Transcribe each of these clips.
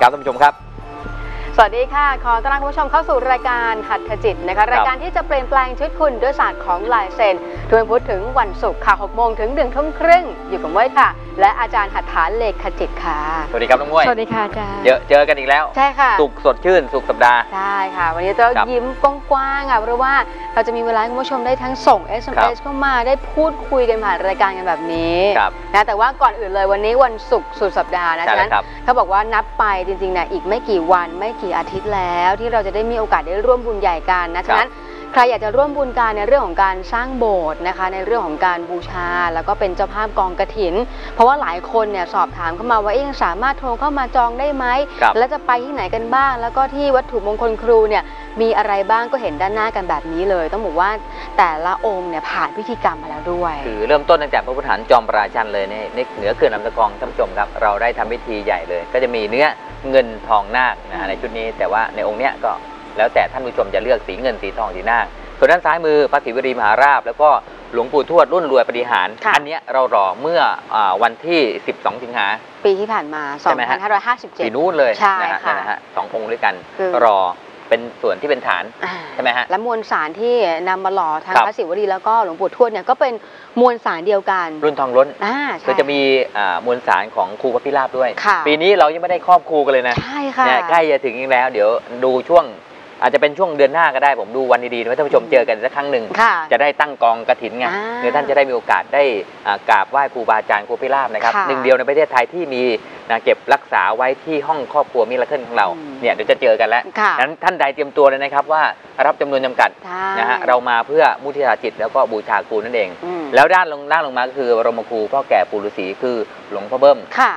ครับท่านผู้ชมครับสวัสดีค่ะขอต้อนรับคุณผู้ชมเข้าสู่รายการหัตถจิตนะคะรายการที่จะเปลี่ยนแปลงชีวิตคุณด้วยศาสตร์ของลายเซ็นทุกวันพุธถึงวันศุกร์ค่ะ6 โมงถึง1 ทุ่มครึ่งอยู่กับม้วยค่ะและอาจารย์หัตถาเลขจิตค่ะสวัสดีครับน้องม้วยสวัสดีค่ะอาจารย์เจอกันอีกแล้วใช่ค่ะสุขสดชื่นสุขสัปดาห์ใช่ค่ะวันนี้จะยิ้มกว้างๆค่ะเพราะว่าเราจะมีเวลาให้คุณผู้ชมได้ทั้งส่ง SMS เข้ามาได้พูดคุยกันผ่านรายการกันแบบนี้นะแต่ว่าก่อนอื่นเลยวันนี้วันศุกร์สุดสัปดาห์นะฉะนั้นเขาบอกว่านับไปจริงๆนะอีกไม่กี่วันไม่กี่อาทิตย์แล้วที่เราจะได้มีโอกาสได้ร่วมบุญใหญ่กันนะฉะนั้นใครอยากจะร่วมบุญกันในเรื่องของการสร้างโบสถ์นะคะในเรื่องของการบูชาแล้วก็เป็นเจ้าภาพกองกฐินเพราะว่าหลายคนเนี่ยสอบถามเข้ามาว่ายังสามารถโทรเข้ามาจองได้ไหมและจะไปที่ไหนกันบ้างแล้วก็ที่วัตถุมงคลครูเนี่ยมีอะไรบ้างก็เห็นด้านหน้ากันแบบนี้เลยต้องบอกว่าแต่ละองค์เนี่ยผ่านพิธีกรรมมาแล้วด้วยคือเริ่มต้นตั้งแต่พระพุทธฐานจอมราชันเลยเนี่ยเหนือเขื่อนลำตะกองท่านผู้ชมครับเราได้ทำพิธีใหญ่เลยก็จะมีเนื้อเงินทองนาคในชุดนี้แต่ว่าในองค์เนี้ยก็แล้วแต่ท่านผู้ชมจะเลือกสีเงินสีทองสีนาคส่วนด้านซ้ายมือพระศิวลีมหาราชแล้วก็หลวงปู่ทวดรุ่นรวยปฏิหารอันนี้เรารอเมื่อวันที่12 สิงหาปีที่ผ่านมา2557ปีนู้นเลยใช่ค่ะ2 องค์ด้วยกันรอเป็นส่วนที่เป็นฐานใช่ไหมฮะและมวลสารที่นำมาหล่อทางพระศิวลีแล้วก็หลวงปู่ทวดเนี่ยก็เป็นมวลสารเดียวกันรุ่นทองล้นก็จะมีมวลสารของครูพระพิราบด้วยปีนี้เรายังไม่ได้ครอบครูกันเลยนะใช่ค่ะใกล้จะถึงอีกแล้วเดี๋ยวดูช่วงอาจจะเป็นช่วงเดือนหน้าก็ได้ผมดูวันดีๆว่าท่านผู้ชมเจอกันสักครั้งหนึ่งจะได้ตั้งกองกฐินไงเดี๋ยวท่านจะได้มีโอกาสได้กราบไหว้ครูบาอาจารย์ครูพิราบนะครับหนึ่งเดียวในประเทศไทยที่มีเก็บรักษาไว้ที่ห้องครอบครัวมิราเคิลของเราเนี่ยเดี๋ยวจะเจอกันแล้วนั้นท่านใดเตรียมตัวเลยนะครับว่ารับจำนวนจำกัดนะฮะเรามาเพื่อมุทิตาจิตแล้วก็บูชาครูนั่นเองแล้วด้านลงมาก็คือบรมครูพ่อแก่ปู่ฤาษีคือหลวงพ่อเบิ้ม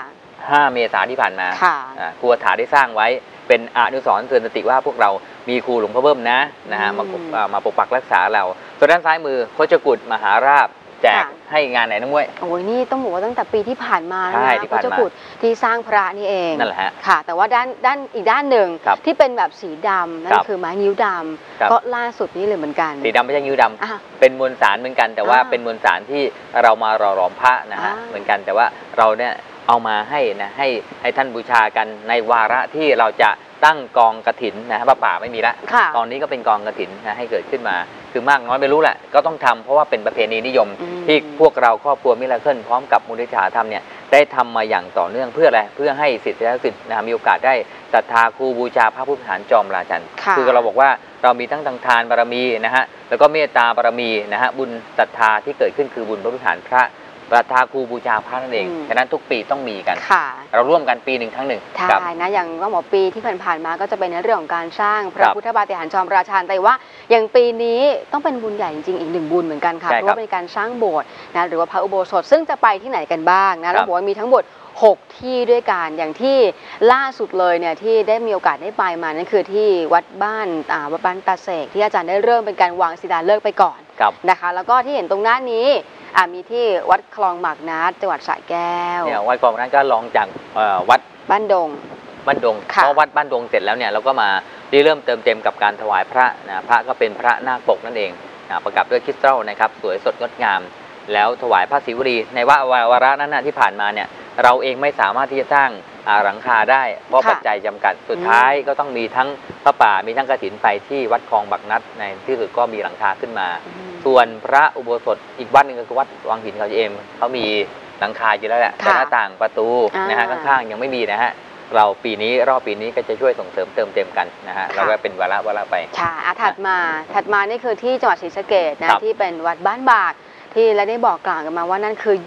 5 เมษายนที่ผ่านมาครูถาได้สร้างไว้เป็นอนุสรณ์เตือนสติว่าพวกเรามีครูหลวงพ่อเบิ้มนะฮะมาปกปักรักษาเราส่วนด้านซ้ายมือโคชกุฎมหาราชแจกให้งานไหนน้องม้วยโอ้ยนี่ต้องบอกว่าตั้งแต่ปีที่ผ่านมานะโคชกุฎที่สร้างพระนี่เองนั่นแหละฮะค่ะแต่ว่าด้านอีกด้านหนึ่งที่เป็นแบบสีดำนั่นคือไม้นิ้วดำก็ล่าสุดนี้เลยเหมือนกันสีดำไม่ใช่นิ้วดำเป็นมวลสารเหมือนกันแต่ว่าเป็นมวลสารที่เรามาหล่อหลอมพระนะฮะเหมือนกันแต่ว่าเราเนี่ยเอามาให้นะให้ท่านบูชากันในวาระที่เราจะตั้งกองกฐินนะพระป่าไม่มีละตอนนี้ก็เป็นกองกฐินนะให้เกิดขึ้นมาคือมากน้อยไม่รู้แหละก็ต้องทำเพราะว่าเป็นประเพณีนิยมที่พวกเราครอบครัวมิราเคิลพร้อมกับมูลนิธิธรรมเนี่ยได้ทำมาอย่างต่อเนื่องเพื่ออะไรเพื่อให้ศิษยานุศิษย์นะมีโอกาสได้ศรัทธาครูบูชาพระพุทธฐานจอมราชันคือเราบอกว่าเรามีทั้งทานบารมีนะฮะแล้วก็เมตตาบารมีนะฮะบุญศรัทธาที่เกิดขึ้นคือบุญพระพุทธฐานพระประทาครูบูชาพระนั่นเองฉะนั้นทุกปีต้องมีกันเราร่วมกันปีหนึ่งครั้งหนึ่งใช่นะอย่างว่าหมอปีที่ผ่านมาก็จะเป็นในเรื่องของการสร้างพระพุทธปาฏิหาริย์จอมราชันแต่ว่าอย่างปีนี้ต้องเป็นบุญใหญ่จริงๆอีก1 บุญเหมือนกันค่ะเพราะว่าเป็นการสร้างโบสถ์นะหรือว่าพระอุโบสถซึ่งจะไปที่ไหนกันบ้างนะเราบอกว่ามีทั้งหมด6 ที่ด้วยกันอย่างที่ล่าสุดเลยเนี่ยที่ได้มีโอกาสได้ไปมานั่นคือที่วัดบ้านตาเสกที่อาจารย์ได้เริ่มเป็นการวางศิลาฤกษ์ไปก่อนนะคะแล้วก็ที่เห็นตรงหน้านี้มีที่วัดคลองหมากนัดจังหวัดสระแก้วเนี่ยวัดคลองนั้นก็ลองจากวัดบ้านดงเพราะวัดบ้านดงเสร็จแล้วเนี่ยเราก็มาเริ่มเติมเต็มกับการถวายพระนะพระก็เป็นพระนาคปกนั่นเองประกอบด้วยคริสตัลนะครับสวยสดงดงามแล้วถวายพระศิวลีในวาระนั้นที่ผ่านมาเนี่ยเราเองไม่สามารถที่จะสร้างหลังคาได้เพราะปัจจัยจำกัดสุดท้ายก็ต้องมีทั้งพระป่ามีทั้งกฐินไปที่วัดคลองบักนัดในที่สุดก็มีหลังคาขึ้นมาส่วนพระอุโบสถอีกวัดหนึ่งก็คือวัดวังหินเขาเอมเขามีหลังคาอยู่แล้วแหละแต่หน้าต่างประตูนะฮะข้างๆยังไม่มีนะฮะเรารอบปีนี้ก็จะช่วยส่งเสริมเติมเต็มกันนะฮะเราก็เป็นวาระไปค่ะถัดมานี่คือที่จังหวัดศรีสะเกษนะที่เป็นวัดบ้านบากที่และได้บอกกล่าวกันมาว่านั่นคือ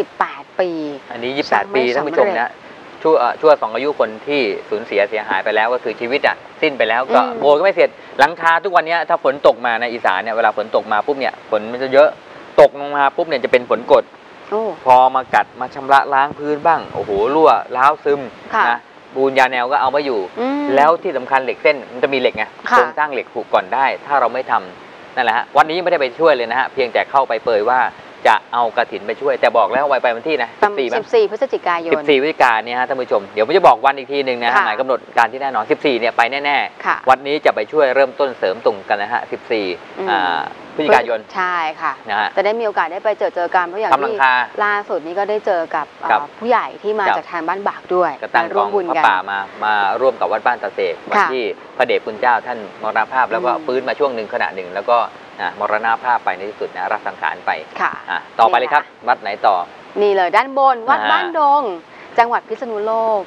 28 ปีอันนี้28 ปีท่านผู้ชมนะชั่ว2 อายุคนที่สูญเสียหายไปแล้วก็คือชีวิตสิ้นไปแล้วก็โบสถ์ก็ไม่เสร็จหลังคาทุกวันนี้ถ้าฝนตกมาในอีสานเนี่ยเวลาฝนตกมาปุ๊บเนี่ยฝนมันจะเยอะตกลงมาปุ๊บเนี่ยจะเป็นฝนกรดพอมากัดมาชำระล้างพื้นบ้างโอ้โหรั่วร้าวซึมนะปูนยาแนวก็เอาไม่อยู่แล้วที่สำคัญเหล็กเส้นมันจะมีเหล็กไงโครงสร้างเหล็กผูกก่อนได้ถ้าเราไม่ทำนั่นแหละฮะวันนี้ไม่ได้ไปช่วยเลยนะฮะเพียงแต่เข้าไปเปยว่าจะเอากฐินไปช่วยแต่บอกแล้วไว้ไปวันที่นะ 14 พฤศจิกายน 14 พฤศจิกายนเนี่ยฮะท่านผู้ชมเดี๋ยวผมจะบอกวันอีกทีหนึ่งนะฮะหมายกำหนดการที่แน่นอน14เนี่ยไปแน่ๆวันนี้จะไปช่วยเริ่มต้นเสริมตรงกันนะฮะ14 พฤพฤศจิกายนใช่ค่ะจะได้มีโอกาสได้ไปเจอกันเพราะอย่างที่ล่าสุดนี้ก็ได้เจอกับผู้ใหญ่ที่มาจากทางบ้านบากด้วยก็ตั้งกองพระป่ามาร่วมกับวัดบ้านตาเสกวันที่พระเดชคุณเจ้าท่านมรณภาพแล้วก็ฟื้นมาช่วงหนึ่งขณะหนึ่งแล้วก็มรณภาพไปในที่สุดนะรับสังขารไปต่อไปเลยครับวัดไหนต่อนี่เลยด้านบนวัดบ้านดงจังหวัดพิษณุโลก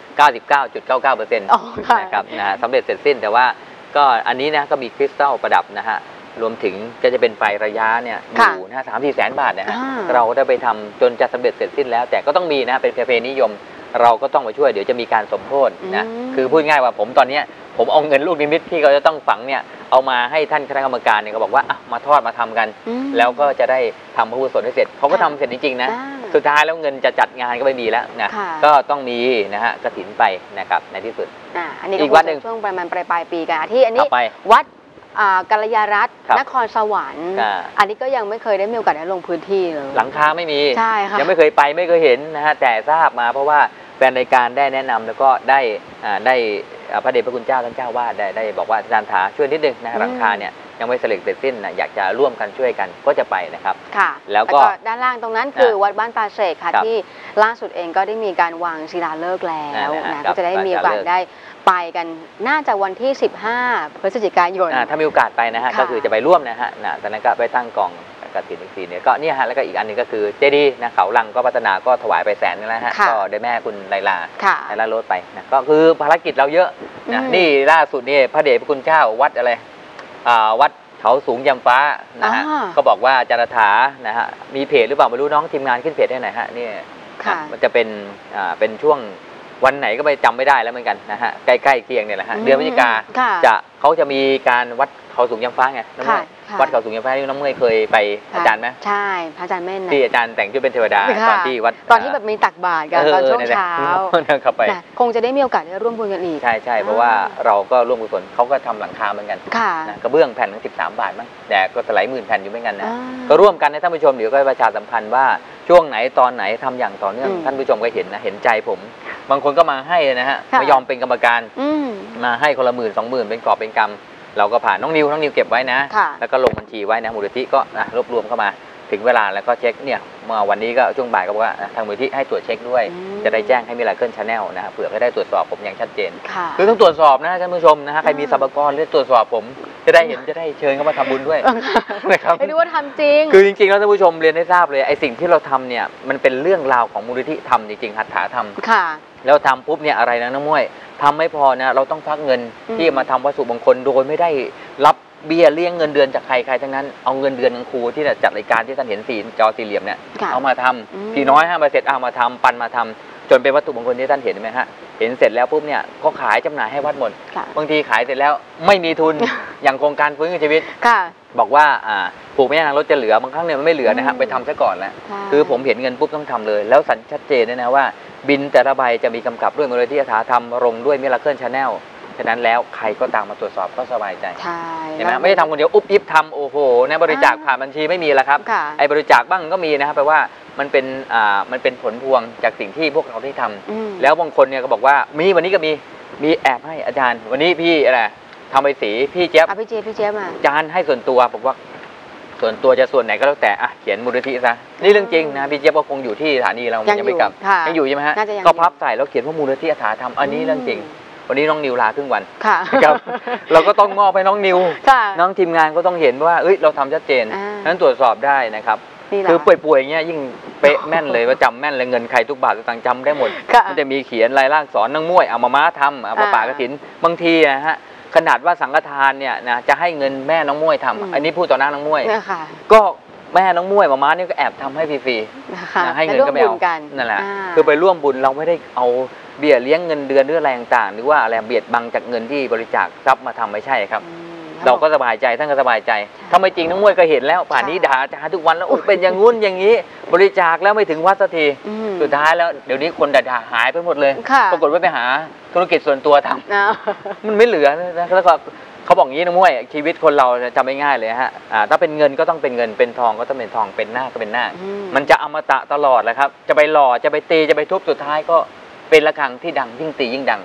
99.99% นะครับสำเร็จเสร็จสิ้นแต่ว่าก็อันนี้นะก็มีคริสตัลประดับนะฮะรวมถึงก็จะเป็นไฟระยะเนี่ยอยู่นะ3-4 แสนบาทนะฮะเราได้ไปทำจนจะสำเร็จเสร็จสิ้นแล้วแต่ก็ต้องมีนะเป็นประเพณีนิยมเราก็ต้องมาช่วยเดี๋ยวจะมีการสมโภชนะคือพูดง่ายว่าผมตอนนี้ผมเอาเงินลูกนิมิตที่เขาจะต้องฝังเนี่ยเอามาให้ท่านคณะกรรมการเนี่ยก็บอกว่ามาทอดมาทำกันแล้วก็จะได้ทำพระอุโบสถให้เสร็จเขาก็ทำเสร็จจริงๆนะสุดท้ายแล้วเงินจะจัดงานก็ไม่มีแล้วนะก็ต้องมีนะฮะกฐินไปนะครับในที่สุดอันนี้อีกวัดหนึ่งช่วงประมาณปลายปีกันที่อันนี้วัดกัลยารัตน์นครสวรรค์อันนี้ก็ยังไม่เคยได้มีโอกาสได้ลงพื้นที่เลยหลังคาไม่มีใช่ค่ะยังไม่เคยไปไม่เคยเห็นนะฮะแต่ทราบมาเพราะว่าแฟนรายการได้แนะนำแล้วก็ได้พระเดชพระคุณเจ้าท่านเจ้าวาดได้บอกว่าอาจารย์ถาช่วยนิดนึงนะหลังคาเนี่ยยังไม่เสร็จสิ้นนะอยากจะร่วมกันช่วยกันก็จะไปนะครับค่ะแล้วก็ด้านล่างตรงนั้นคือวัดบ้านตาเสกค่ะที่ล่าสุดเองก็ได้มีการวางศิลาฤกษ์แล้วนะก็จะได้มีโอกาสได้ไปกันน่าจะวันที่15 พฤศจิกายนถ้ามีโอกาสไปนะฮะก็คือจะไปร่วมนะฮะตอนนั้นก็ไปตั้งกองกฐินอีกทีเนี่ยก็เนี่ยฮะแล้วก็อีกอันนึงก็คือเจดีย์นะเขาลังก็พัฒนาก็ถวายไป100,000นึงแล้วฮะก็ได้แม่คุณไลลาโรดไปนะก็คือภารกิจเราเยอะนะนี่ล่าสุดนี่พระเดชพระคุณเจ้าวัดอะไรวัดเขาสูงยำฟ้านะฮะก็บอกว่าจารถานะฮะมีเพจหรือเปล่าไม่รู้น้องทีมงานขึ้นเพจได้ไหนฮะนี่มันจะเป็นช่วงวันไหนก็ไปจำไม่ได้แล้วเหมือนกันนะฮะใกล้ๆเคียงเนี่ยแหละฮะเดือนพฤศจิกาเขาจะมีการวัดเขาสูงยำฟ้าไงน้องเมย์วัดเขาสูงยำฟ้าที่น้องเมย์เคยไปอาจารย์ไหมใช่พระอาจารย์แม่นที่อาจารย์แต่งชุดเป็นเทวดาตอนที่วัดตอนที่แบบมีตักบาตรกันตอนช่วงเช้าเข้าไปคงจะได้มีโอกาสได้ร่วมบุญกันอีกใช่เพราะว่าเราก็ร่วมกุศลเขาก็ทำหลังคาเหมือนกันกระเบื้องแผ่นละ13 บาทมั้งแต่ก็หลายหมื่นแผ่นอยู่เหมือนกันนะก็ร่วมกันนะท่านผู้ชมเดี๋ยวก็ประชาสัมพันธ์ว่าช่วงไหนตอนไหนทำอย่างต่อเนื่องท่านผู้ชมก็เห็นนะเห็นใจผมบางคนก็มาให้นะฮะไม่ยอมเป็นกรรมการมาให้คนละ10,000-20,000เป็นกอบเป็นกำเราก็ผ่านน้องนิวเก็บไว้นะแล้วก็ลงบัญชีไว้นะมูลนิธิก็รวบรวมเข้ามาถึงเวลาแล้วก็เช็คเนี่ยมาวันนี้ก็ช่วงบ่ายก็บอกว่าทางมูลนิธิให้ตรวจเช็คด้วยจะได้แจ้งให้มิราเคิลชาแนลนะเผื่อให้ได้ตรวจสอบผมอย่างชัดเจนคือต้องตรวจสอบนะท่านผู้ชมนะฮะใครมีสรรพากรเรียกตรวจสอบผมจะได้เห็นจะได้เชิญเข้ามาทำบุญด้วยนะครับไม่รู้ว่าทำจริงคือจริงๆแล้วท่านผู้ชมเรียนให้ทราบเลยไอ้สิ่งที่เราทำเนี่ยมันเป็นเรื่องราวของมูลนิธิทำจริงๆหัตถาธรรมแล้วทำปุ๊บเนี่ยอะไรนะน้องม้วยทำไม่พอนะเราต้องพักเงินที่มาทำวัตถุมงคลโดยไม่ได้รับเบี้ยเลี้ยงเงินเดือนจากใครทั้งนั้นเอาเงินเดือนของครูที่จัดรายการที่ท่านเห็นจอสี่เหลี่ยมเนี่ยเอามาทำพี่น้อย5%เอามาทำปันมาทำจนเป็นวัตถุมงคลที่ท่านเห็นไหมฮะเห็นเสร็จแล้วปุ๊บเนี่ยก็ขายจำหน่ายให้วัดหมดบางทีขายเสร็จแล้วไม่มีทุนอย่างโครงการฟื้นคืนชีวิตบอกว่าปลูกไม่ยางรถจะเหลือบางครั้งเนี่ยมันไม่เหลือนะฮะไปทำซะก่อนแล้วคือผมเห็นเงินปุ๊บต้องทำเลยแล้วสัญชัดเจนด้วยนะว่าบินแต่ละใบจะมีกำกับด้วยมูลนิธิหัตถาธรรมลงด้วยมิราเคิลชาแนลฉะนั้นแล้วใครก็ตามมาตรวจสอบก็สบายใจใช่ไหมไม่ได้ทำคนเดียวอุ๊บอิ๊บทำโอ้โหในบริจาคผ่านบัญชีไม่มีแล้วครับไอ้บริจาคบ้างก็มีนะครับแปลว่ามันเป็นผลพวงจากสิ่งที่พวกเราได้ทำแล้วบางคนเนี่ยก็บอกว่ามีวันนี้ก็มีแอบให้อาจารย์วันนี้พี่อะไรทำใบสีพี่เจี๊ยบพี่เจี๊ยบมาอาจารย์ให้ส่วนตัวบอกว่าส่วนตัวจะส่วนไหนก็แล้วแต่เขียนมูลนิธิซะนี่เรื่องจริงนะพี่เจี๊ยบก็คงอยู่ที่สถานีเรายังไม่กลับยังอยู่ใช่ไหมฮะก็พับใส่แล้วเขียนว่ามูลนิธิหัตถาธรรมอันนี้เรื่องจริงวันนี้น้องนิวลาครึ่งวันครับเราก็ต้องมอบให้น้องนิวน้องทีมงานก็ต้องเห็นว่าเราทำชัดเจนนั้นตรวจสอบได้นะครับคือป่วยๆอย่างเงี้ยยิ่งเป๊ะแม่นเลยว่าจำแม่นเลยเงินใครทุกบาททุกสตางค์จำได้หมดมันจะมีเขียนลายล่างสอนนางม้วยเอามาม้าทำเอาป่ากฐินบางทีนะฮะขนาดว่าสังฆทานเนี่ยนะจะให้เงินแม่น้องม้วยทำอันนี้พูดต่อหน้าน้องม้วยก็แม่น้องม้วยม้านี่ก็แอบทำให้ฟรีๆให้เงินก็ไม่เอานั่นแหละคือไปร่วมบุญเราไม่ได้เอาเบี้ยเลี้ยงเงินเดือนหรืออะไรต่างๆหรือว่าอะไรเบียดบังจากเงินที่บริจาคทรัพย์มาทำไม่ใช่ครับเราก็สบายใจท่านก็สบายใจถ้าไม่จริงน้องม้วยก็เห็นแล้วป่านนี้ด่าอาจารย์ทุกวันแล้วเป็นอย่างงู้นอย่างนี้บริจาคแล้วไม่ถึงวัดสักทีสุดท้ายแล้วเดี๋ยวนี้คนด่าหายไปหมดเลยปรากฏว่าไปหาธุรกิจส่วนตัวทำมันไม่เหลือนะแล้วก็เขาบอกงี้น้องม้วยชีวิตคนเราจำไม่ง่ายเลยฮะถ้าเป็นเงินก็ต้องเป็นเงินเป็นทองก็ต้องเป็นทองเป็นหน้าก็เป็นหน้ามันจะอมตะตลอดแหละครับจะไปหล่อจะไปตีจะไปทุบสุดท้ายก็เป็นระฆังที่ดังยิ่งตียิ่งดัง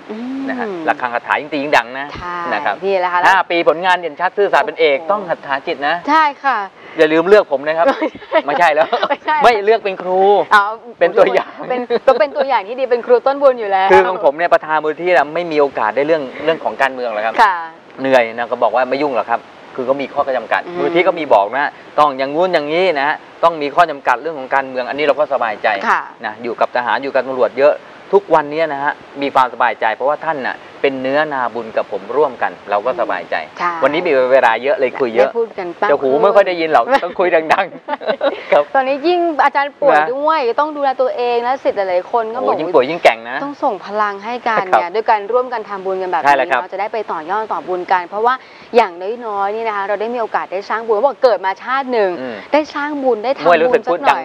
นะฮะระฆังคาถายิ่งตียิ่งดังนะครับนี่แหละค่ะ 5 ปีผลงานเด่นชัดซื่อสัตย์เป็นเอกต้องคาถาจิตนะใช่ค่ะอย่าลืมเลือกผมนะครับไม่ใช่แล้วไม่เลือกเป็นครูเป็นตัวอย่างก็เป็นตัวอย่างที่ดีเป็นครูต้นบุญอยู่แล้วคือของผมเนี่ยประธานมูลที่ไม่มีโอกาสได้เรื่องของการเมืองหรอกครับเหนื่อยนะก็บอกว่าไม่ยุ่งหรอกครับคือก็มีข้อจำกัดมูลที่ก็มีบอกนะต้องอย่างงู้นอย่างนี้นะต้องมีข้อจำกัดเรื่องของการเมืองอันนี้เราก็สบายใจนะอยู่กับทหารอยู่กับตำรวจเยอะทุกวันนี้นะฮะมีความสบายใจเพราะว่าท่านน่ะเป็นเนื้อนาบุญกับผมร่วมกันเราก็สบายใจวันนี้มีเวลาเยอะเลยคุยเยอะแต่หูไม่ค่อยได้ยินหรอกต้องคุยดังๆครับตอนนี้ยิ่งอาจารย์ป่วยด้วยต้องดูแลตัวเองและสิทธิ์หลายๆคนก็บอกยิ่งป่วยยิ่งแก่งนะต้องส่งพลังให้กันเนี่ยด้วยการร่วมกันทำบุญกันแบบนี้เราจะได้ไปต่อยอดต่อบุญกันเพราะว่าอย่างน้อยๆนี่นะคะเราได้มีโอกาสได้สร้างบุญบอกเกิดมาชาติหนึ่งได้สร้างบุญได้ทำบุญสักหน่อย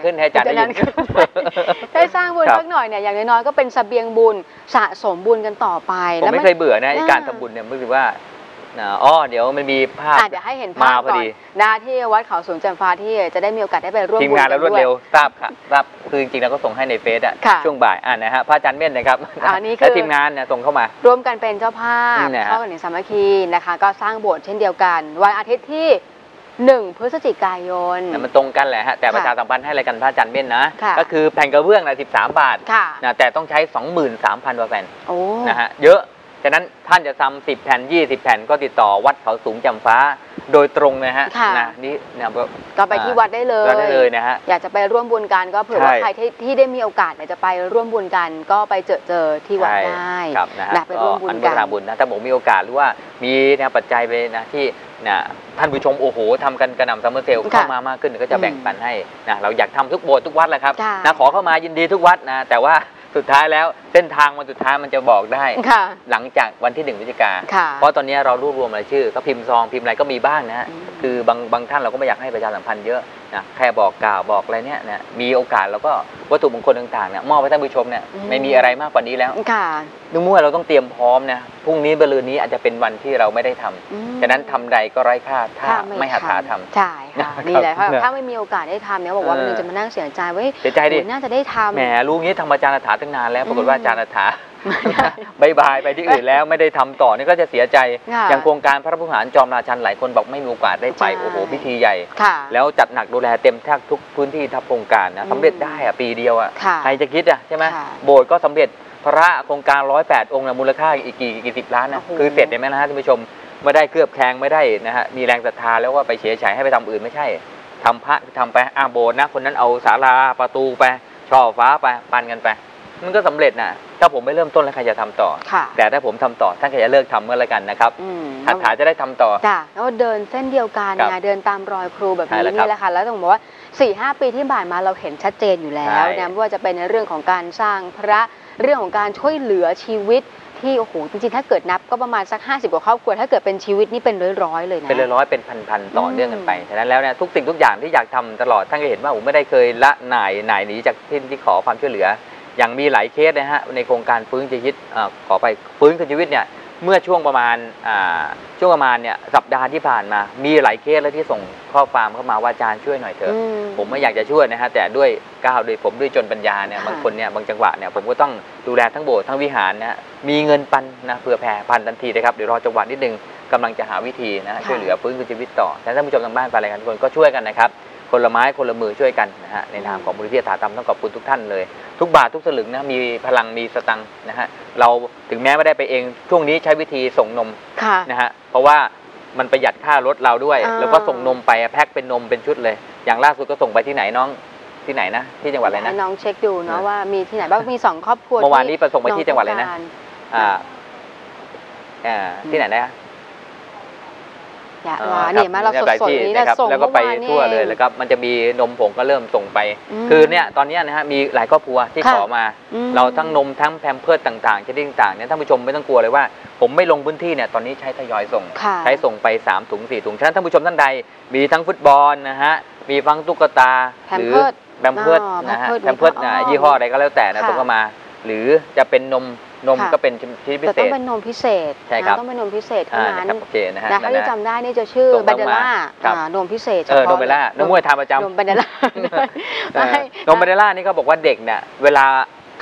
ได้สร้างบุญสักหน่อยเนี่ยอย่างน้อยๆก็เป็นเสบียงบุญสะสมบุญกันต่อไปผมไม่เคยเบื่อนะการทำบุญเนี่ยไม่คือว่าเดี๋ยวมันมีภาพเดี๋ยวให้เห็นภาพก่อนนะที่วัดเขาสูงจำฟาที่จะได้มีโอกาสได้ไปร่วมบุญทีมงานแล้วรวดเร็วทราบค่ะรับคือจริงๆเราก็ส่งให้ในเฟซช่วงบ่ายนะฮะพระอาจารย์เม่นนะครับและทีมงานเนี่ยส่งเข้ามาร่วมกันเป็นเจ้าภาพเข้ากันในสามัคคีนะคะก็สร้างโบสถ์เช่นเดียวกันวันอาทิตย์ที่1 พฤศจิกายนมันตรงกันแหละฮะแต่ประชาสัมพันธ์ให้อะไรกันพระอาจารย์เม่นนะก็คือแผ่นกระเบื้องละ13 บาทนะแต่ต้องใช้ 23,000 กว่าแผ่นนะฮะเยอะฉะนั้นท่านจะทำ10 แผ่น20 แผ่นก็ติดต่อวัดเขาสูงจำฟ้าโดยตรงนะฮะนี่นะก็ไปที่วัดได้เลยนะฮะอยากจะไปร่วมบุญกันก็เผื่อว่าใครที่ได้มีโอกาสจะไปร่วมบุญกันก็ไปเจอที่วัดได้นะไปร่วมบุญกันบุญนะถ้าผมมีโอกาสหรือว่ามีปัจจัยไปนะที่ท่านผู้ชมโอ้โหทำกันกระหน่ำซัมเมอร์เซลเข้ามามากขึ้นก็จะแบ่งปันให้นะเราอยากทำทุกโบสถ์ทุกวัดแหละครับนะขอเข้ามายินดีทุกวัดนะแต่ว่าสุดท้ายแล้วเส้นทางวันสุดท้ายมันจะบอกได้หลังจากวันที่1 พฤศจิกาเพราะตอนนี้เรารวบรวมรายชื่อก็พิมพ์ซองพิมพ์อะไรก็มีบ้างนะฮะคือบางท่านเราก็ไม่อยากให้ประชาสัมพันธ์เยอะนะแค่บอกกล่าวบอกอะไรเนี่ยนะมีโอกาสเราก็วัตถุมงคลต่างๆเนี่ยมอบให้ท่านผู้ชมเนี่ยไม่มีอะไรมากกว่านี้แล้วนึกว่าเราต้องเตรียมพร้อมนะพรุ่งนี้มะรืนนี้อาจจะเป็นวันที่เราไม่ได้ทำฉะนั้นทำใดก็ไร้ค่าถ้าไม่หัตถาทำใช่ค่ะนี่แหละถ้าไม่มีโอกาสได้ทำเนี่ยบอกว่ามันจะมานั่งเสียใจว่าเสียใจดิน่าจะได้ทำแหมรู้งี้ทำอาจารย์ถาตั้งนานแล้วปรากฏว่าอาจารย์ถาบายไปที่อื่นแล้วไม่ได้ทำต่อนี่ก็จะเสียใจอย่างโครงการพระพุทธหารจอมราชันหลายคนบอกไม่มีโอกาสได้ไปโอ้โหพิธีใหญ่แล้วจัดหนักดูแลเต็มแทบทุกพื้นที่ทับโครงการนะสำเร็จได้ปีเดียวใครจะคิดใช่ไหมโบสถ์ก็สำเร็จพระโครงการ108 องค์มูลค่าอีกกี่10 ล้านนะคือเสร็จได้ไหมนะฮะท่านผู้ชมไม่ได้เคลือบแคลงไม่ได้นะฮะมีแรงศรัทธาแล้วว่าไปเฉยๆให้ไปทำอื่นไม่ใช่ทำพระทำไปโบสถ์นะคนนั้นเอาศาลาประตูไปช่อฟ้าไปปันกันไปมันก็สำเร็จนะถ้าผมไม่เริ่มต้นแล้วใครจะทำต่อแต่ถ้าผมทำต่อท่านก็จะเลิกทำเมื่อไรกันนะครับหัตถาจะได้ทำต่อแล้วเดินเส้นเดียวกันนะเดินตามรอยครูแบบนี้นี่แหละค่ะแล้วต้องบอกว่า 4-5 ปีที่ผ่านมาเราเห็นชัดเจนอยู่แล้วนะไม่ว่าจะเป็นในเรื่องของการสร้างพระเรื่องของการช่วยเหลือชีวิตที่โอ้โหจริงๆถ้าเกิดนับก็ประมาณสัก50 กว่าครอบครัวถ้าเกิดเป็นชีวิตนี่เป็นร้อยๆเลยนะเป็นร้อยๆเป็นพันๆต่อเนื่องกันไปฉะนั้นแล้วเนี่ยทุกสิ่งทุกอย่างที่อยากทำตลอดท่านก็เห็นว่าผมไม่ได้เคยละหน่ายหนีจากที่ขอความช่วยเหลืออย่างมีหลายเคสนะฮะในโครงการฟื้นชีวิตขอไปฟื้นคืนชีวิตเนี่ยเมื่อช่วงประมาณเนี่ยสัปดาห์ที่ผ่านมามีหลายเคสแล้วที่ส่งข้อความเข้ามาว่าอาจารย์ช่วยหน่อยเถอะผมไม่อยากจะช่วยนะฮะแต่ด้วยก้าวโดยผมด้วยจนปัญญาเนี่ยบางคนเนี่ยบางจังหวะเนี่ยผมก็ต้องดูแลทั้งโบสถ์ทั้งวิหารนะมีเงินปันนะเผื่อแผ่ปันทันทีนะครับเดี๋ยวรอจังหวะนิดนึงกำลังจะหาวิธีนะช่วยเหลือฟื้นคืนชีวิตต่อท่านผู้ชมทางบ้านไปรายการทุกคนก็ช่วยกันนะครับคนละไม้คนละมือช่วยกันนะฮะในนามของมูลนิธิถาธรรมต้องขอบคุณทุกท่านเลยทุกบาททุกสลึงนะมีพลังมีสตังค์นะฮะเราถึงแม้ไม่ได้ไปเองช่วงนี้ใช้วิธีส่งนมนะฮะเพราะว่ามันประหยัดค่ารถเราด้วยแล้วก็ส่งนมไปแพ็คเป็นนมเป็นชุดเลยอย่างล่าสุดก็ส่งไปที่ไหนน้องที่ไหนนะที่จังหวัดอะไรนะน้องเช็คดูเนาะว่ามีที่ไหนบ้างมี2 ครอบครัวเมื่อวานนี้ไปส่งไปที่จังหวัดอะไรนะที่ไหนนะเนี่ยมาเราสดๆนี้นะครับแล้วก็ไปทั่วเลยแล้วก็มันจะมีนมผงก็เริ่มส่งไปคือเนี่ยตอนนี้นะฮะมีหลายครอบครัวที่ขอมาเราทั้งนมทั้งแพมเพิร์สต่างๆชนิดต่างๆเนี่ยท่านผู้ชมไม่ต้องกลัวเลยว่าผมไม่ลงพื้นที่เนี่ยตอนนี้ใช้ทยอยส่งใช้ส่งไป3 ถุง 4 ถุงฉะนั้นท่านผู้ชมท่านใดมีทั้งฟุตบอลนะฮะมีทั้งตุ๊กตาหรือแพมเพิร์สนะฮะแพมเพิร์สยี่ห้ออะไรก็แล้วแต่นะส่งเข้ามาหรือจะเป็นนมก็เป็นชนิดพิเศษแต่ต้องเป็นนมพิเศษใช่ครับต้องเป็นนมพิเศษเท่านั้นนะถ้าที่จำได้นี่จะชื่อแบนเดล่านมพิเศษนมเบลล่านมมวยทานประจำนมแบนเดล่านมแบนเดล่านี่เขาบอกว่าเด็กเนี่ยเวลา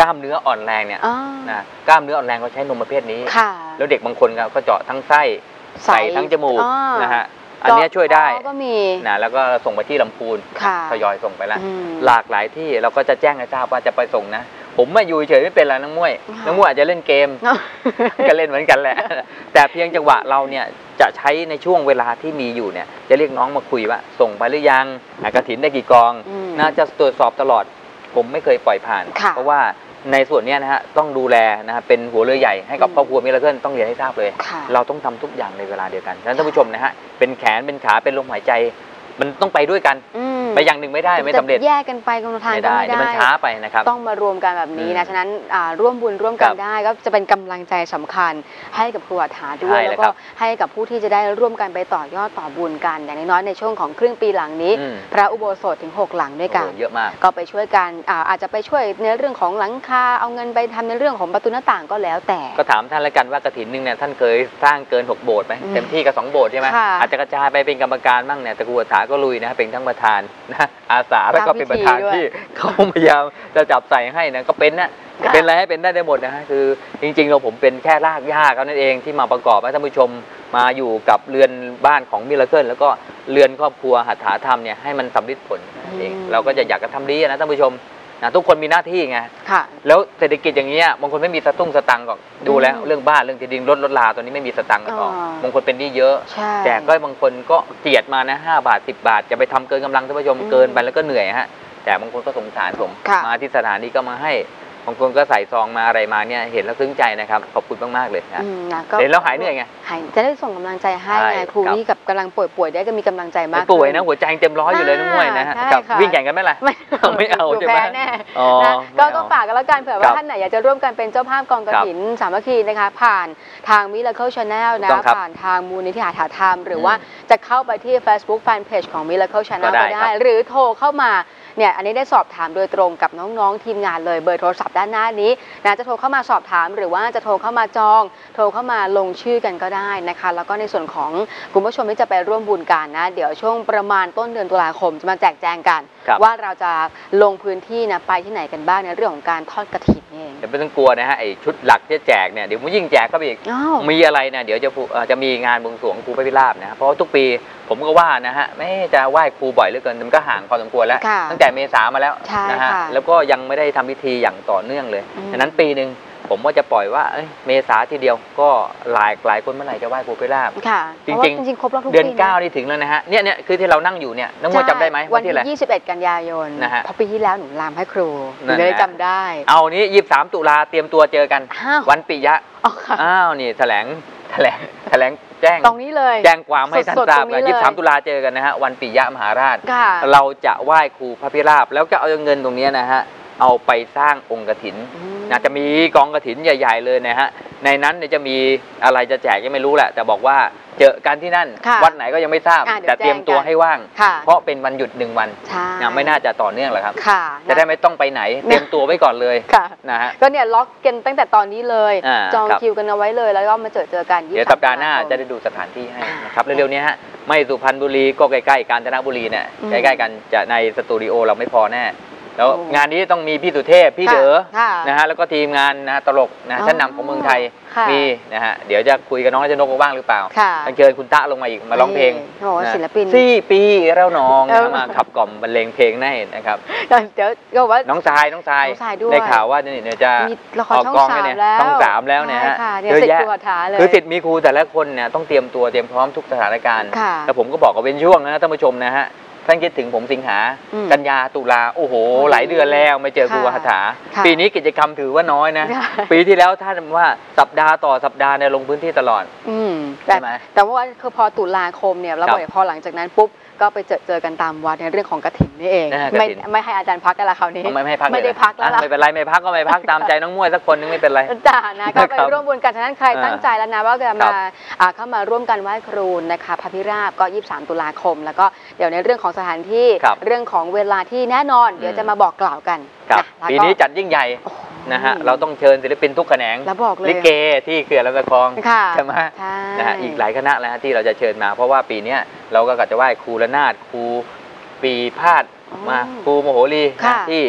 กล้ามเนื้ออ่อนแรงเนี่ยนะกล้ามเนื้ออ่อนแรงเขาใช้นมประเภทนี้แล้วเด็กบางคนก็เจาะทั้งไส้ใส่ทั้งจมูกนะฮะอันนี้ช่วยได้นะแล้วก็ส่งไปที่ลำพูนทยอยส่งไปแล้วหลากหลายที่เราก็จะแจ้งให้ทราบว่าจะไปส่งนะผมไม่อยู่เฉยไม่เป็นไรน้องมวยอาจจะเล่นเกมก็เล่นเหมือนกันแหละแต่เพียงจังหวะเราเนี่ยจะใช้ในช่วงเวลาที่มีอยู่เนี่ยจะเรียกน้องมาคุยว่าส่งไปหรือยังกฐินได้กี่กองน่าจะตรวจสอบตลอดผมไม่เคยปล่อยผ่านเพราะว่าในส่วนนี้นะฮะต้องดูแลนะฮะเป็นหัวเรือใหญ่ให้กับครอบครัวมิราเคิลต้องเรียนให้ทราบเลยเราต้องทำทุกอย่างในเวลาเดียวกันฉะนั้นท่านผู้ชมนะฮะเป็นแขนเป็นขาเป็นลมหายใจมันต้องไปด้วยกันไปอย่างหนึ่งไม่ได้ไม่สำเร็จแยกกันไปคนละทางก็ไม่ได้มันช้าไปนะครับต้องมารวมกันแบบนี้นะฉะนั้นร่วมบุญร่วมกันได้ก็จะเป็นกำลังใจสำคัญให้กับครูอัฏฐาด้วยแล้วก็ให้กับผู้ที่จะได้ร่วมกันไปต่อยอดต่อบุญกันอย่างน้อยในช่วงของครึ่งปีหลังนี้พระอุโบสถถึง6หลังด้วยกันเยอะมากก็ไปช่วยกันอาจจะไปช่วยในเรื่องของหลังคาเอาเงินไปทำในเรื่องของประตูหน้าต่างก็แล้วแต่ก็ถามท่านแล้วกันว่ากฐินนึงเนี่ยท่านเคยสร้างเกิน6โบสถ์ไหมเต็มที่กับ2โบสถ์ใช่ไหมอาจจะกระจายไปเป็นกรรมการบ้างเนี่ยแต่ครูอัฏฐาก็ลุยนะเป็นทั้งประธานนะอาสาแล้วก็เป็นประธานที่เขาพยายามจะจับใส่ให้นะก็เป็นนะเป็นอะไรให้เป็นได้หมดนะฮะคือจริงๆผมเป็นแค่รากหญ้าเขานั่นเองที่มาประกอบให้ท่านผู้ชมมาอยู่กับเรือนบ้านของมิราเคิลแล้วก็เรือนครอบครัวหัตถาธรรมเนี่ยให้มันสำลิดผลเองเราก็จะอยากจะทำดีนะท่านผู้ชมนะทุกคนมีหน้าที่ไงแล้วเศรษฐกิจอย่างนี้บางคนไม่มีสตังค์ก็ดูแล้วเรื่องบ้านเรื่องที่ดินรถลาตัวนี้ไม่มีสตังค์ก็บางคนเป็นหนี้เยอะแต่ก็บางคนก็เจียดมานะ5 บาท10 บาทจะไปทำเกินกำลังท่านผู้ชมเกินไปแล้วก็เหนื่อยฮะแต่บางคนก็สงสารผมมาที่สถานีก็มาให้บางคนก็ใส่ซองมาอะไรมาเนี่ยเห็นแล้วซึ้งใจนะครับขอบคุณมากๆเลยนะเห็นแล้วหายเหนื่อยไงจะได้ส่งกำลังใจให้ไงครูนี่กับกำลังป่วยได้ก็มีกำลังใจมากป่วยนะหัวใจเต็มร้อยอยู่เลยน้องมวยนะฮะวิ่งแข่งกันไหมล่ะไม่เอาใช่ไหมแน่ก็ฝากกันแล้วกันเผื่อว่าท่านไหนอยากจะร่วมกันเป็นเจ้าภาพกองกฐินสามัคคีนะคะผ่านทาง Miracle Channel นะผ่านทางมูลนิธิหัตถธรรมหรือว่าจะเข้าไปที่ Facebook Fanpage ของ Miracle Channel ก็ได้หรือโทรเข้ามาเนี่ยอันนี้ได้สอบถามโดยตรงกับน้องๆทีมงานเลยเบอร์โทรศัพท์ด้านหน้านี้นะจะโทรเข้ามาสอบถามหรือว่าจะโทรเข้ามาจองโทรเข้ามาลงชื่อกันก็ได้นะคะแล้วก็ในส่วนของคุณผู้ชมที่จะไปร่วมบุญกันนะเดี๋ยวช่วงประมาณต้นเดือนตุลาคมจะมาแจกแจงกันว่าเราจะลงพื้นที่นะไปที่ไหนกันบ้างในเรื่องของการทอดกฐินเองเดี๋ยวไม่ต้องกลัวนะฮะไอชุดหลักที่แจกเนี่ยเดี๋ยวมันยิ่งแจกก็อีกมีอะไรนะเดี๋ยวจะมีงานบวงสรวงครูพระพิราบนะเพราะทุกปีผมก็ว่านะฮะไม่จะไหว้ครูบ่อยเหลือเกินมันก็ห่างพอสมควรแล้วตั้งแต่เมษามาแล้วนะฮะแล้วก็ยังไม่ได้ทำพิธีอย่างต่อเนื่องเลยฉะนั้นปีหนึ่งผมว่าจะปล่อยว่าเมษาทีเดียวก็หลายคนเมื่อไหร่จะไหว้ครูพระพิราบจริงครบรอบทุกปีเดือน9นี่ถึงแล้วนะฮะเนี่ยคือที่เรานั่งอยู่เนี่ยน้องมวยจำได้ไหมวันที่21 กันยายนเพราะปีที่แล้วหนูรำให้ครูเลยจำได้เอานี้23 ตุลาเตรียมตัวเจอกันวันปิยะนี่แถลงแจ้งตรงนี้เลยแจ้งความให้ท่านทราบกัน23 ตุลาเจอกันนะฮะวันปิยะมหาราชเราจะไหว้ครูพระพิราบแล้วก็เอาเงินตรงนี้นะฮะเอาไปสร้างองค์กฐินจะมีกองกฐินใหญ่ๆเลยนะฮะในนั้นจะมีอะไรจะแจกยังไม่รู้แหละแต่บอกว่าเจอกันที่นั่นวัดไหนก็ยังไม่ทราบแต่เตรียมตัวให้ว่างเพราะเป็นวันหยุด1 วันไม่น่าจะต่อเนื่องหรอกครับจะได้ไม่ต้องไปไหนเตรียมตัวไว้ก่อนเลยนะฮะก็เนี่ยล็อกกันตั้งแต่ตอนนี้เลยจองคิวกันเอาไว้เลยแล้วก็มาเจอกันเดี๋ยวสัปดาห์หน้าจะได้ดูสถานที่ให้นะครับเร็วๆนี้ฮะไม่สุพรรณบุรีก็ใกล้ๆกาญจนบุรีเนี่ยใกล้ๆกันจะในสตูดิโอเราไม่พอแน่แล้วงานนี้ต้องมีพี่สุเทพพี่เด๋อนะฮะแล้วก็ทีมงานนะตลกนะชั้นนำของเมืองไทยมีนะฮะเดี๋ยวจะคุยกับน้องจะนกบ้างหรือเปล่าเชิญคุณตะลงมาอีกมาร้องเพลงศิลปิน 4 ปีแล้วน้องมาขับกล่อมบรรเลงเพลงให้นะครับเดี๋ยวก็ว่าน้องทรายได้ข่าวว่าเนี่ยจะออกกองเนี่ยช่อง 3แล้วเนี่ยฮะเยอะแยะคือศิษย์มีครูแต่ละคนเนี่ยต้องเตรียมตัวเตรียมพร้อมทุกสถานการณ์แล้วผมก็บอกกับเว้นช่วงนะท่านผู้ชมนะฮะท่านคิดถึงผมสิงหากันยาตุลาโอ้โหหลายเดือนแล้วไม่เจอครูหัตถาปีนี้กิจกรรมถือว่าน้อยนะปีที่แล้วท่านว่าสัปดาห์ต่อสัปดาห์เนี่ยลงพื้นที่ตลอดใช่ไหมแต่ว่าคือพอตุลาคมเนี่ยแล้วพอหลังจากนั้นปุ๊บก็ไปเจอกันตามวัดในเรื่องของกฐินนี่เองไม่ให้อาจารย์พักกันละคราวนี้ไม่ได้พักแล้วไม่เป็นไรไม่พักก็ไม่พักตามใจน้องมวยสักคนนึงไม่เป็นไรจ้านะก็ไปร่วมบุญกันฉะนั้นใครตั้งใจแล้วนะว่าจะมาเข้ามาร่วมกันไหว้ครูนะคะพระพิราบก็23 ตุลาคมแล้วก็เดี๋ยวในเรื่องของสถานที่เรื่องของเวลาที่แน่นอนเดี๋ยวจะมาบอกกล่าวกันปีนี้จัดยิ่งใหญ่นะฮะเราต้องเชิญศิลปินทุกแขนงลิเกที่เขื่อนลำตะคองใช่ไหมนะฮะอีกหลายคณะแล้วที่เราจะเชิญมาเพราะว่าปีนี้เราก็จะไหว้ครูระนาดครูปีพาดมาครูโมโหรีที่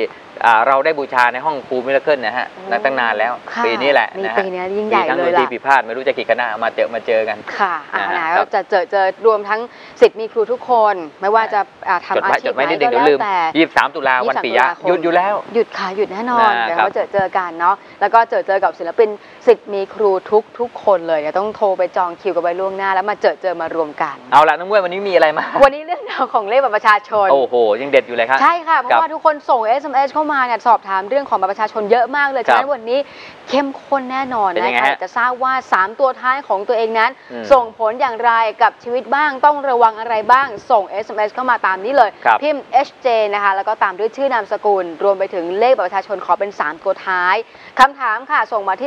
เราได้บูชาในห้องครูมิราเคิลนะฮะตั้งนานแล้วปีนี้แหละนะฮะปีนี้ยิ่งใหญ่เลยล่ะที่ผิดพลาดไม่รู้จะกี่คณะมาเจอกันค่ะก็จะเจอรวมทั้งศิษย์มีครูทุกคนไม่ว่าจะทำอาชีพไหนก็แล้วแต่ 23 ตุลาวันปิยะหยุดอยู่แล้วหยุดค่ะหยุดแน่นอนเดี๋ยวเราเจอกันเนาะแล้วก็เจอกับศิลปินศิษย์มีครูทุกคนเลยต้องโทรไปจองคิวกันไว้ล่วงหน้าแล้วมาเจอมารวมกันเอาละน้องมวยวันนี้มีอะไรมาวันนี้เรื่องราวของเลขบัตรประชาชนโอ้โหยังเด็ดอยู่เลยครับใช่ค่ะเพราะว่าทุกคนส่ง SMS เข้ามาเนี่ยสอบถามเรื่องของบัตรประชาชนเยอะมากเลยฉะนั้นวันนี้เข้มข้นแน่นอนนะคะจะทราบว่า3ตัวท้ายของตัวเองนั้นส่งผลอย่างไรกับชีวิตบ้างต้องระวังอะไรบ้างส่ง SMS เข้ามาตามนี้เลยพิมพ์ HJ นะคะแล้วก็ตามด้วยชื่อนามสกุลรวมไปถึงเลขบัตรประชาชนขอเป็น3ตัวท้ายคำถามค่ะส่งมาที่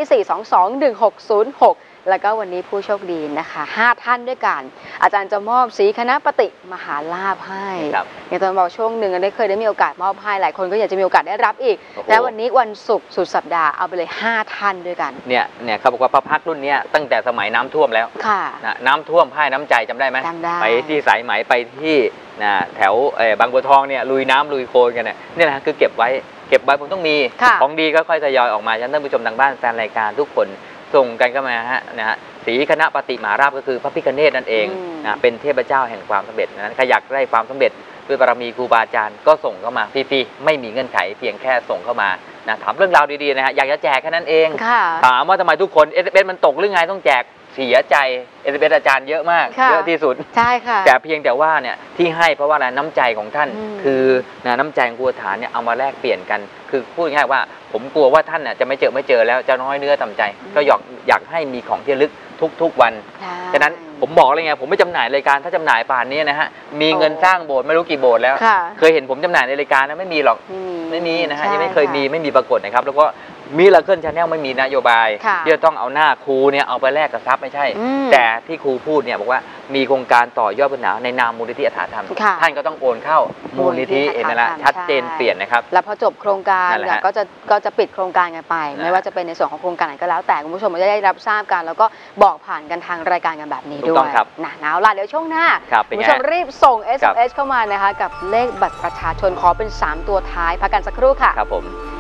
4221606แล้วก็วันนี้ผู้โชคดีนะคะ5ท่านด้วยกันอาจารย์จะมอบศรีคณะปฏิมหาลาภให้อย่างตอนบอกช่วงหนึ่งได้เคยได้มีโอกาสมอบให้หลายคนก็อยากจะมีโอกาสได้รับอีกและวันนี้วันศุกร์สุดสัปดาห์เอาไปเลย5ท่านด้วยกันเนี่ยเขาบอกว่าพระพักรุ่นนี้ตั้งแต่สมัยน้ำท่วมแล้วน้ำท่วมพ่ายน้ำใจจำได้ไหมไปที่สายไหมไปที่แถวบางบัวทองเนี่ยลุยน้ำลุยโคลนกันเนี่ยนะคือเก็บไว้ผมต้องมีของดีก็ค่อยทยอยออกมาท่านผู้ชมทางบ้านแฟนรายการทุกคนส่งกันเข้ามานะฮะศรีคณะปฏิมหาลาภก็คือพระพิฆเนศนั่นเองเป็นเทพเจ้าแห่งความสำเร็จนั้นใครอยากได้ความสำเร็จด้วยบารมีครูบาอาจารย์ก็ส่งเข้ามาฟรีๆไม่มีเงื่อนไขเพียงแค่ส่งเข้ามาถามเรื่องราวดีๆนะฮะอยากจะแจกแค่นั้นเองถามว่าทำไมทุกคนSMSมันตกหรือไงต้องแจกเสียใจSMSอาจารย์เยอะมากเยอะที่สุดใช่ค่ะแต่เพียงแต่ว่าเนี่ยที่ให้เพราะว่าน้ำใจของท่านคือน้ำใจของครูฐานเนี่ยเอามาแลกเปลี่ยนกันคือพูดง่ายว่าผมกลัวว่าท่านน่ะจะไม่เจอแล้วจะน้อยเนื้อต่ำใจก็อยากให้มีของที่ระลึกทุกวันฉะนั้นผมบอกเลยไงผมไม่จำหน่ายรายการถ้าจำหน่ายป่านนี้นะฮะมีเงินสร้างโบสถ์ไม่รู้กี่โบสถ์แล้วเคยเห็นผมจำหน่ายในรายการนะไม่มีหรอกไม่มีนะฮะยังไม่เคยไม่มีปรากฏนะครับแล้วก็มิราเคิลชาแนลไม่มีนโยบายที่จะต้องเอาหน้าครูเนี่ยเอาไปแลกกับทรัพย์ไม่ใช่แต่ที่ครูพูดเนี่ยบอกว่ามีโครงการต่อยอดปัญหาในนามมูลนิธิอัฏฐธรรมท่านก็ต้องโอนเข้ามูลนิธิเห็นไหมล่ะชัดเจนเปลี่ยนนะครับแล้วพอจบโครงการเนี่ยก็จะปิดโครงการกันไปไม่ว่าจะเป็นในส่วนของโครงการไหนก็แล้วแต่คุณผู้ชมจะได้รับทราบกันแล้วก็บอกผ่านกันทางรายการกันแบบนี้ด้วยหนาวละเดี๋ยวช่วงหน้าคุณผู้ชมรีบส่ง SMS เข้ามานะคะกับเลขบัตรประชาชนขอเป็น3ตัวท้ายพักกันสักครู่ค่ะครับผม